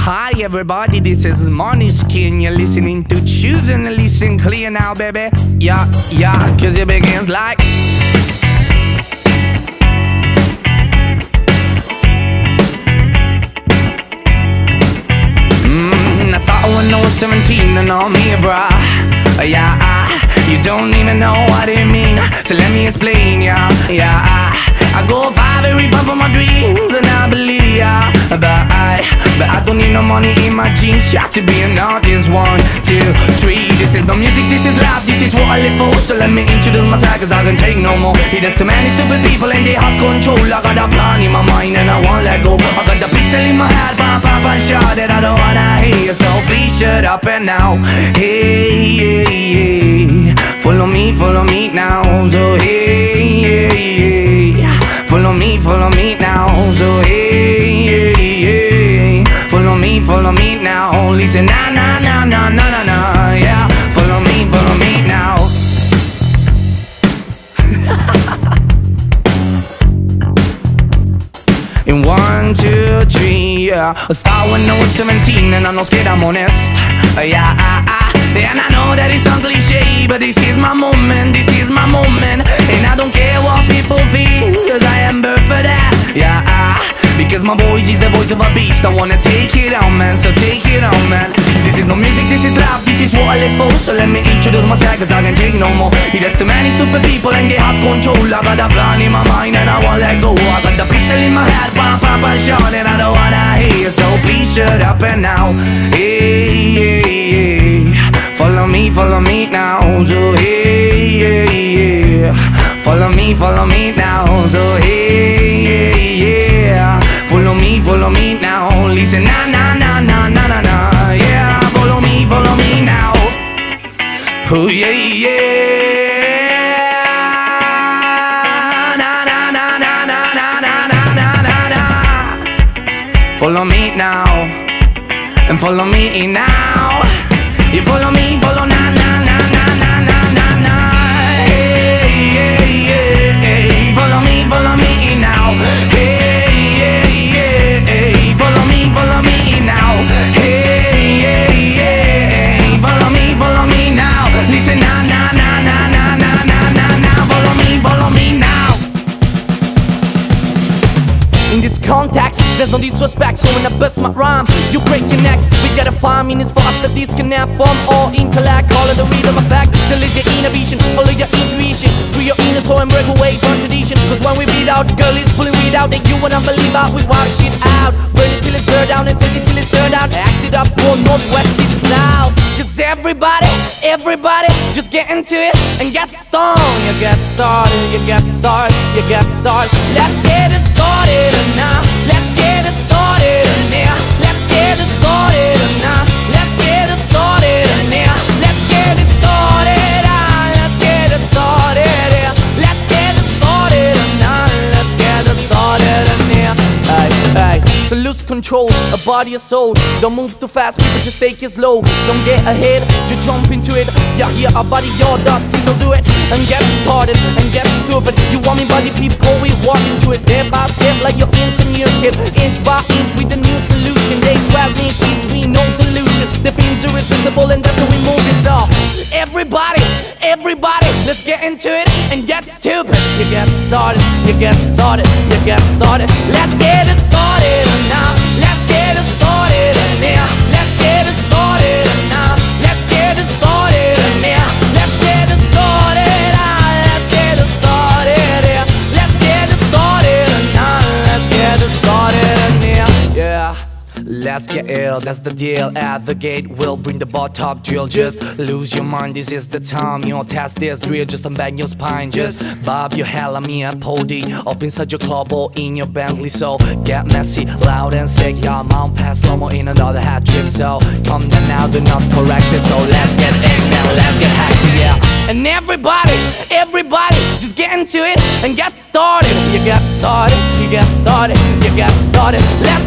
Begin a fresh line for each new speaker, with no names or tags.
Hi everybody, this is Måneskin. You're listening to Choosing to Listen Clear now, baby. Yeah, cause it begins like I saw it when I was 17 and all me, bruh. You don't even know what it mean, so let me explain, I go very far from my dreams and I believe, but I don't need no money in my jeans, to be an artist. 1, 2, 3. This is no music, this is life, this is what I live for. So let me introduce myself, cause I can take no more. There's too many stupid people and they have control. I got a plan in my mind and I won't let go. I got the pistol in my head, pop, shot that I don't wanna hear. So please shut up and now. Hey, follow me now. So hey, follow me now. So hey, follow me now. Listen, nah, yeah. Follow me now. In 1, 2, 3, I started when I was 17 and I'm not scared, I'm honest. And I know that it sounds cliche, but this is my moment, and I don't care what people think, cause I am birthed for that. Because my voice is the voice of a beast. I wanna take it on, man, so take it on, man. This is no music, this is life, this is what I live for. So let me introduce myself, cause I can take no more. There's too many stupid people and they have control. I got a plan in my mind and I won't let go. I got the pistol in my head, pop, shot, and I don't wanna hear. So please shut up and now. Hey, follow me now. So hey, follow me now. So hey, follow me now. Listen, nah, yeah. Follow me now. Oh yeah. Follow me now, and follow me now. You follow me, follow na. Hey, follow me now. Hey, follow me now. Hey, follow me now. Listen, na. Follow me now. In this context, there's no disrespect, so when I bust my rhyme, you break your necks. We gotta find meanings faster, disconnect from all intellect. Call it the rhythm effect, to live your inner vision, follow your intuition, free your inner soul and break away from tradition. Cause when we beat out, girl is pulling weed out, then you wanna believe out, we wipe shit out. Burn it till it's burned down and turn it till it's turned out. Act it up from northwest to the south. Cause everybody, just get into it and get stoned. You get started. Let's get it started now. Let's get it started now. Let's get it started now. Let's get it started now. Let's get it started. Let's get it started. Let's get it started now. Let's get it started now. Hey, so lose control of body and soul. Don't move too fast, people, just take it slow. Don't get ahead, just jump into it. Yeah, our body, your dust, so do it. And get started, and get stupid. You want me body, people, we walk into it. Step by step, like you're into new kid. Inch by inch with a new solution. They transmit between no delusion. The feelings are irresistible and that's how we move this off. Everybody, let's get into it and get stupid. You get started. Let's get it started now. Let's get it started now. Let's get it started now. Let's get it started now. Let's get it started. Let's get it started. Let's get it started now. Let's get it started now. Yeah. Let's get ill, that's the deal. At the gate, we'll bring the bar top drill. Just lose your mind, this is the time. You don't test this drill, just unbang your spine. Just bob your hell on me at Pody. Up inside your club or in your Bentley. So get messy, loud and sick. Yeah, mount pass slow mo in another hat trip. So come down now, do not correct it. So let's get ignorant, let's get hacked, yeah. And everybody, just get into it and get started. You get started. Let's